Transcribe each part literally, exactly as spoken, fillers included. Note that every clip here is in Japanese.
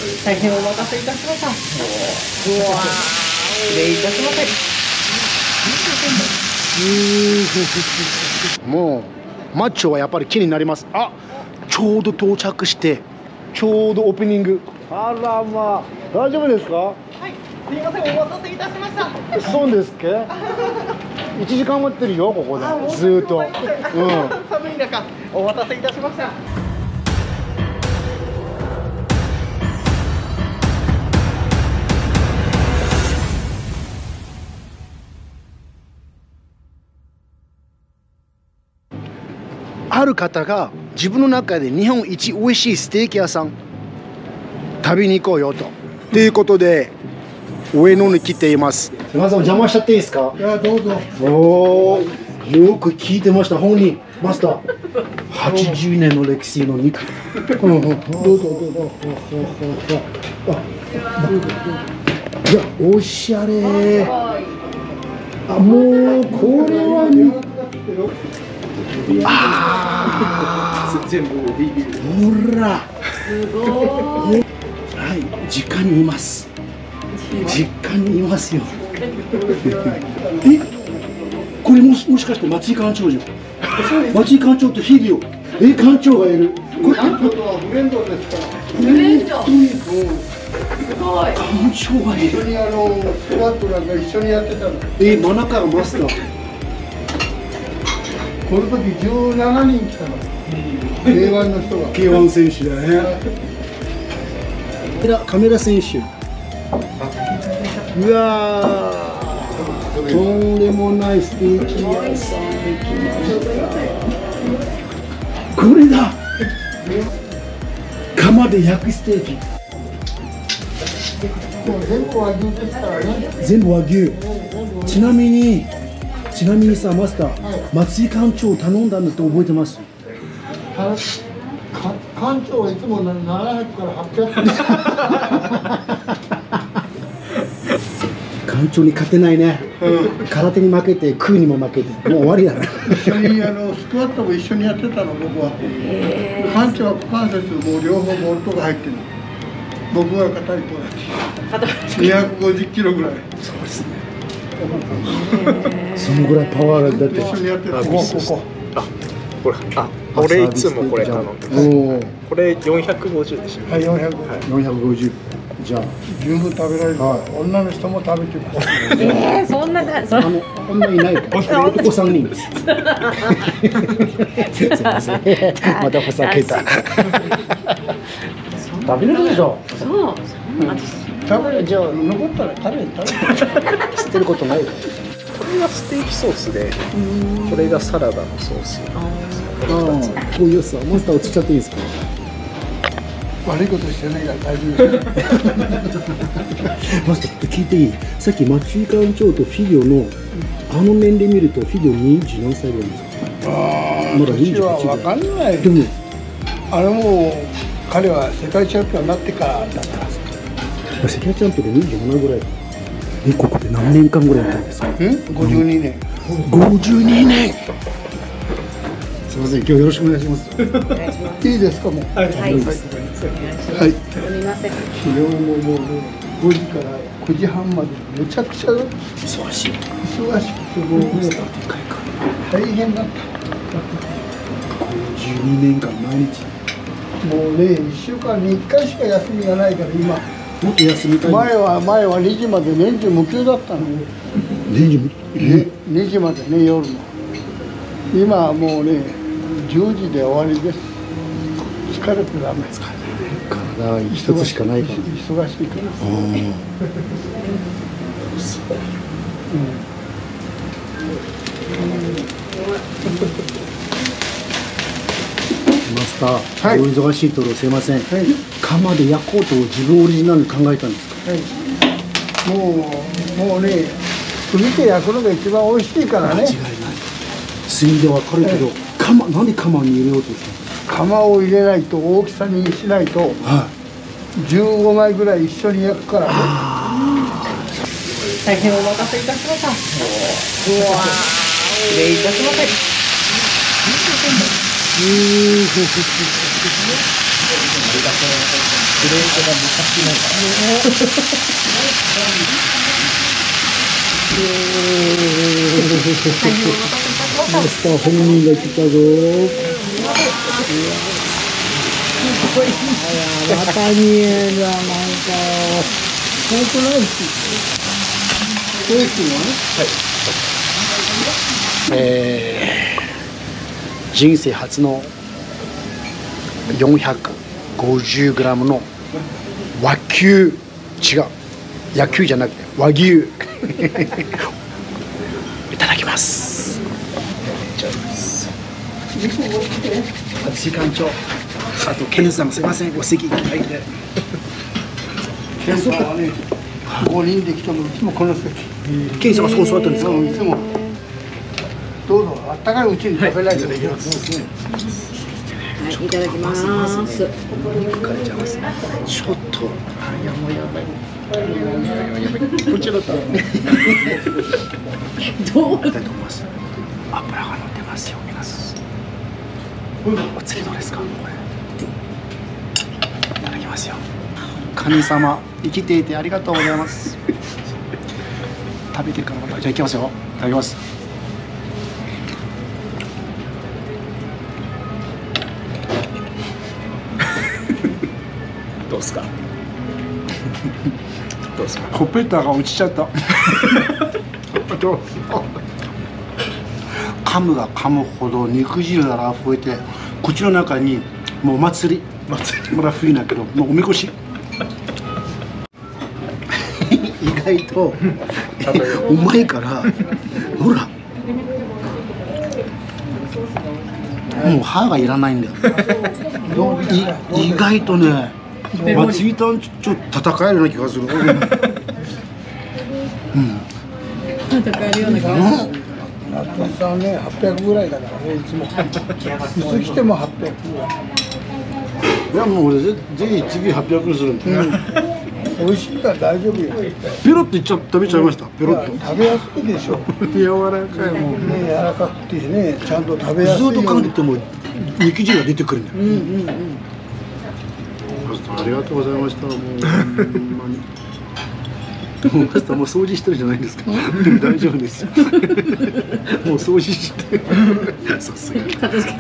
大変お待たせいたしました。うわー、失礼いたしませ。 もうマッチョはやっぱり気になります。あ、ちょうど到着してちょうどオープニング。あらまあ、大丈夫ですか？ はい、すみません、お待たせいたしました。 そうですか？いちじかん待ってるよ、ここでずーっと。うん、 寒い中お待たせいたしました。 ある方が自分の中で日本一美味しいステーキ屋さん食べに行こうよとということで上野に来ています。すみません、お邪魔しちゃっていいですか？ いや、どうぞ。 おー、よく聞いてました。本人マスターはちじゅうねんの歴史の肉。うんうん、どうぞどうぞ。あ、いや、おしゃれ。あ、もうこれはね、ああ、全部リビュー。ほら、すごい。はい、実家にいます。実家にいますよ。え、これもしもしかして松井館長じゃん。松井館長と日々を。え、館長がいる。これ館長とはフレンドですから。フレンド。すごい。館長がいる。一緒にあのスクワットなんか一緒にやってたの。え、真中がマスター。この時じゅうななにん来たの。ケーワン の人が。ケーワン 選手だね。カメラ選手。うわー、とんでもないステーキ屋さんできました。これだ。窯で焼くステーキ。全部和牛ですからね。全部和牛。ちなみに。ちなみにさ、マスター、はい、松井館長頼んだんだって覚えてます？館長はいつもななひゃくからはっぴゃく。館長に勝てないね。うん、空手に負けて、空にも負けて、もう終わりだな。一緒にあのスクワットも一緒にやってたの、僕は。館長は股関節もう両方ボルトが入ってる。僕は片一方だし。にひゃくごじゅっキロぐらい。そうですね。そのぐらいパワーだって。一緒にやってる。ここここ。あ、これ、あ、俺いつもこれ頼んでます。これよんひゃくごじゅうでしょ。はい、よんひゃく。よんひゃくごじゅう。じゃあ十分食べられる。女の人も食べてる。 ええ、そんなだ。 あの女いない。男三人です。すみません。またふざけた。食べれるでしょ。 そう。 食べる、じゃあ残ったら食べる食べる。 知ってることない。 これがステーキソースで、これがサラダのソース。 ああ、こういうさ、マスター映っちゃっていいですか？ 悪いことしてないから大丈夫です。 マスター、聞いていい？さっき松井館長とフィギュアのあの年齢見るとフィギュアにじゅう何歳ぐらいですか？ ああ、まだにじゅうは分かんない。でもあれもう彼は世界チャンピオンになってからだったんですか？ 世界チャンピオンでにじゅうななぐらい。え、ここで何年間ぐらいやったんですか？ ごじゅうにねん。 ごじゅうにねん。すみません、今日よろしくお願いします。 いいですか、もう。はい。はい。はい。すみません。 昨日ももうごじからくじはんまでめちゃくちゃ忙しい。忙しくてもう大変だった。 ごじゅうにねんかん毎日。 もうね、いっしゅうかんにいっかいしか休みがないから今。 もっと休みたい。 前は前はにじまで年中無休だったの。 年中無休。 にじまでね、夜の。今はもうね、じゅうじで終わりです。疲れてダメ。疲れて体は一つしかないから。 忙しいから。 マスター、はい、お忙しいところすいません、はい、窯で焼こうと自分オリジナルに考えたんですか？ はい、もうもうね、炭で焼くのが一番美味しいからね。間違いない。 炭でわかるけど、はい、窯、なんで窯に入れようとしたんですか？ 窯を入れないと、大きさにしないと、はい、じゅうごまいぐらい一緒に焼くからね。 大変お待たせいたしました。うわー、失礼いたしません。うん。 レートが昔のマスター本人が来たぞ。また見えるわ、なんか。本当ないし。こういうのえー、人生初の よんひゃくごじゅうグラム の和牛、違う、野球じゃなくて和牛いただきます。時間長、あとケンさん、すいません、お席いただいて。 ケンさんはね、ごにんで来てもいつもこの席。 ケンさんがそう座ってるんですか？ いつも。どうぞ、あったかいうちに食べないと。 はい、いただきます。 ちょっと、あ、いやもうやばい。こちらだった。 どう？ だと思います。油が乗ってますよ、皆さん。お次どうですか？これ。いただきますよ。神様、生きていてありがとうございます。食べてからまた、じゃあ行きますよ。いただきます。 どうですか？どうですか？ ほっぺたが落ちちゃった。噛むが噛むほど肉汁が溢れて、口の中にもう祭り。祭り。まだ冬だけど、もうおみこし。意外とうまいから、ほら。もう歯がいらないんだよ。い意外とね。松井とちょっと戦えるような気がする。うん。 戦えるような気がする。 松井さんね、はっぴゃくぐらいだからね、いつも。いつ来てもはっぴゃくぐらい。 いやもう俺ぜぜひ次はっぴゃくにするんで。 美味しいから大丈夫よ。 ペロッといっちゃ食べちゃいました。ペロッと。 食べやすいでしょ。 柔らかいもん。 ね、柔らかくてね、ちゃんと食べやすいように。 ずっと噛んでても肉汁が出てくるんだよ。 うんうんうん。 ありがとうございました。もうほんまに。もうマスターもう掃除してるじゃないですか。大丈夫ですよ。もう掃除して。さすが。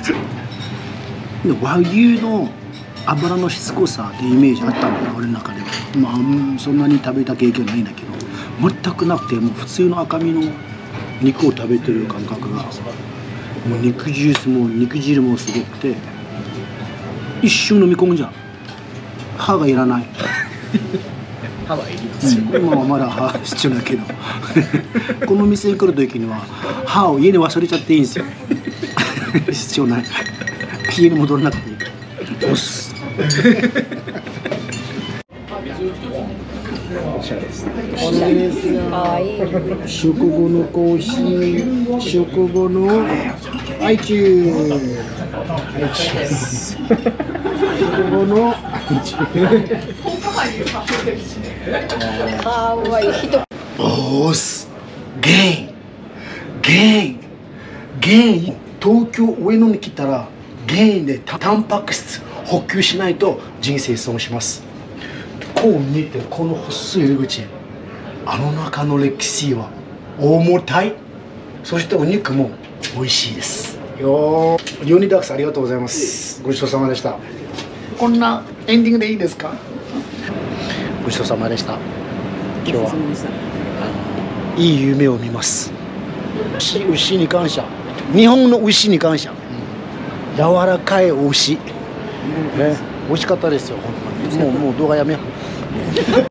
和牛の油のしつこさってイメージあったんだよ、俺の中では。まあそんなに食べた経験ないんだけど、全くなくて、もう普通の赤身の肉を食べてる感覚が、もう肉汁も肉汁もすごくて、一瞬飲み込むじゃん。歯がいらない。 歯はいりますよ。 今はまだ歯必要だけどこの店に来る時には歯を家に忘れちゃっていいんですよ。必要ない。家に戻らなくていい。おっす。 おしゃれですね。 これですよ。食後のコーヒー、食後のアイチュー。食後のかわいい人。 おーす。ゲインゲインゲイン。東京上野に来たらゲインでタンパク質補給しないと人生損します。こう見てこの細い入り口、あの中の歴史は重たい。そしてお肉も美味しいですよ。リオニダックスありがとうございます。ごちそうさまでした。こんなエンディングでいいですか？ごちそうさまでした。今日はいい夢を見ます。牛、牛に感謝。日本の牛に感謝。柔らかい牛。ね、美味しかったですよ。本当に。もうもう動画やめよう。